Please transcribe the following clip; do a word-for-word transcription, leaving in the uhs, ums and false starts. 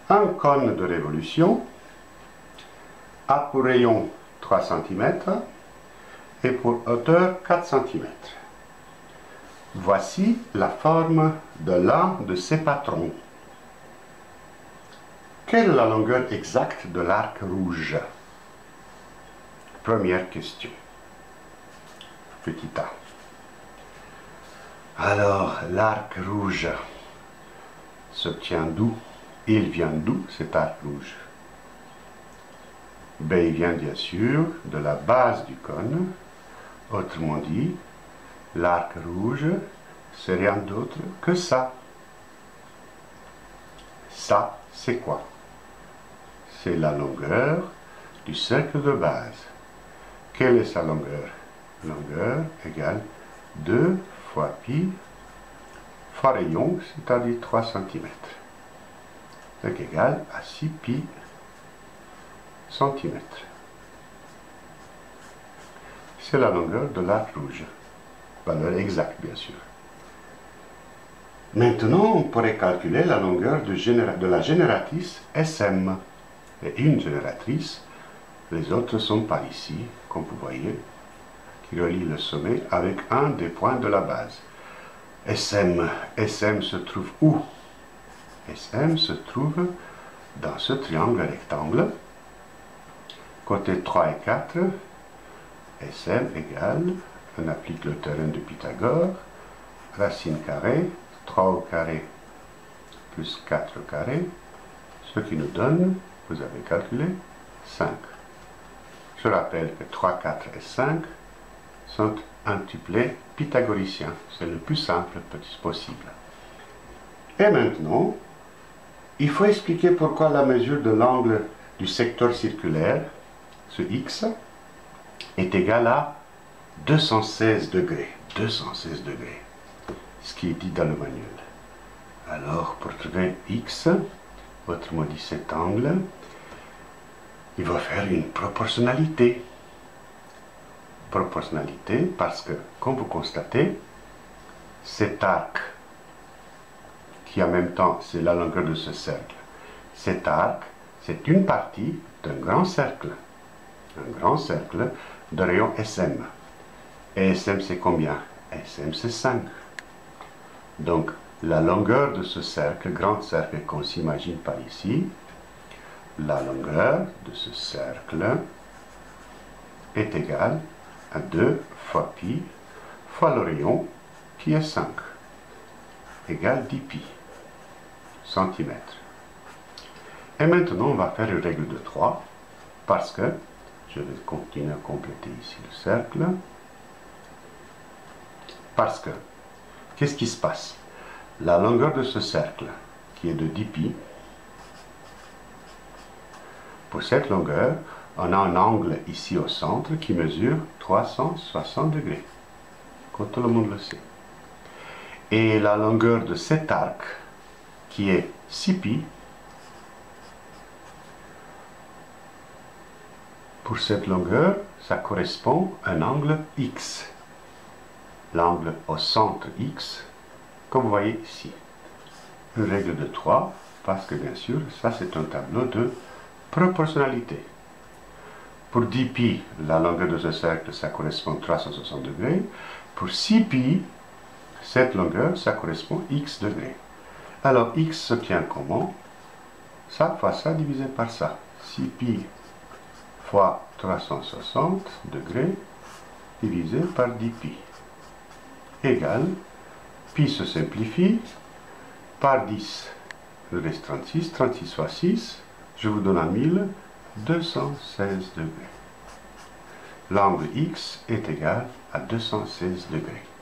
Un cône de révolution a pour rayon trois centimètres et pour hauteur quatre centimètres. Voici la forme de l'un de ces patrons. Quelle est la longueur exacte de l'arc rouge? Première question. Petit a. Alors, l'arc rouge s'obtient d'où? Il vient d'où cet arc rouge? Ben, il vient bien sûr de la base du cône. Autrement dit, l'arc rouge, c'est rien d'autre que ça. Ça, c'est quoi? C'est la longueur du cercle de base. Quelle est sa longueur? Longueur égale deux fois pi fois rayon, c'est-à-dire trois centimètres. Donc égal à six pi centimètres. C'est la longueur de l'arc rouge. Valeur exacte, bien sûr. Maintenant, on pourrait calculer la longueur de, de la génératrice S M. Et une génératrice, les autres sont par ici, comme vous voyez, qui relie le sommet avec un des points de la base. S M, S M se trouve où? S M se trouve dans ce triangle rectangle. Côté trois et quatre, S M égale, on applique le théorème de Pythagore, racine carrée, trois au carré plus quatre au carré, ce qui nous donne, vous avez calculé, cinq. Je rappelle que trois, quatre et cinq sont un triplet pythagoricien. C'est le plus simple possible. Et maintenant, il faut expliquer pourquoi la mesure de l'angle du secteur circulaire, ce x, est égale à deux cent seize degrés. deux cent seize degrés. Ce qui est dit dans le manuel. Alors, pour trouver x, autrement dit cet angle, il va faire une proportionnalité. Proportionnalité parce que, comme vous constatez, cet arc, qui en même temps c'est la longueur de ce cercle, cet arc, c'est une partie d'un grand cercle. Un grand cercle de rayon S M. Et S M c'est combien? S M c'est cinq. Donc, la longueur de ce cercle, grand cercle qu'on s'imagine par ici, la longueur de ce cercle est égale à deux fois pi fois le rayon qui est cinq, égale dix pi centimètres. Et maintenant, on va faire une règle de trois, parce que, je vais continuer à compléter ici le cercle, parce que, qu'est-ce qui se passe? La longueur de ce cercle, qui est de dix pi, pour cette longueur, on a un angle ici au centre qui mesure trois cent soixante degrés, comme tout le monde le sait. Et la longueur de cet arc, qui est six pi, pour cette longueur, ça correspond à un angle x. L'angle au centre x, comme vous voyez ici. Une règle de trois, parce que bien sûr, ça c'est un tableau de proportionnalité. Pour dix pi, la longueur de ce cercle, ça correspond à trois cent soixante degrés. Pour six pi, cette longueur, ça correspond à x degrés. Alors, x s'obtient comment? Ça fois ça divisé par ça. six pi fois trois cent soixante degrés divisé par dix pi. Égale, pi se simplifie, par dix, il reste trente-six, trente-six fois six, je vous donne un mille deux cent seize degrés. L'angle x est égal à deux cent seize degrés.